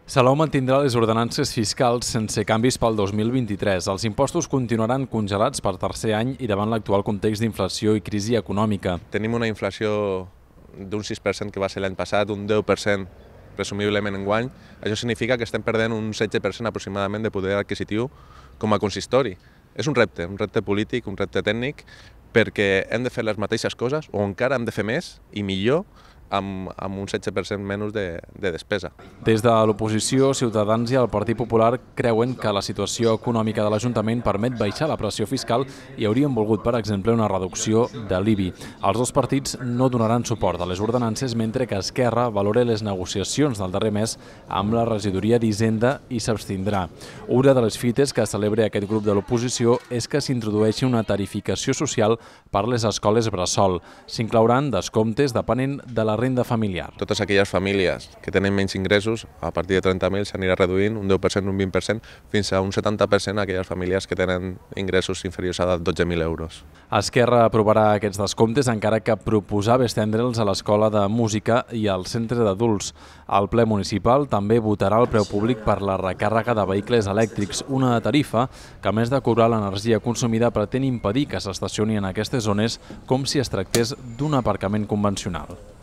Salou mantindrà les ordenances fiscals sense canvis pel 2023. Els impostos continuaran congelats per tercer any i davant l'actual context d'inflació i crisi econòmica. Tenim una inflació d'un 6% que va ser l'any passat, un 10% presumiblement enguany. Això significa que estem perdent un 16% aproximadament de poder adquisitiu com a consistori. És un repte polític, un repte tècnic, perquè hem de fer les mateixes coses o encara hem de fer més i millor amb un 16% menys de despesa. Des de l'oposició, Ciutadans i el Partit Popular creuen que la situació econòmica de l'Ajuntament permet baixar la pressió fiscal i haurien volgut, per exemple, una reducció de l'IBI. Els dos partits no donaran suport a les ordenances, mentre que Esquerra valora les negociacions del darrer mes amb la regidoria d'Hisenda i s'abstindrà. Una de les fites que celebra aquest grup de l'oposició és que s'introdueixi una tarificació social per les escoles bressol. S'inclouran descomptes depenent de la renda familiar. Totes aquelles famílies que tenen menys ingressos, a partir de 30.000 s'anirà reduint un 10%, un 20%, fins a un 70% aquelles famílies que tenen ingressos inferiors a 12.000 euros. Esquerra aprovarà aquests descomptes, encara que proposava estendre'ls a l'Escola de Música i al Centre d'Adults. El ple municipal també votarà el preu públic per la recàrrega de vehicles elèctrics, una tarifa que, a més de cobrar l'energia consumida, pretén impedir que s'estacioni en aquestes zones com si es tractés d'un aparcament convencional.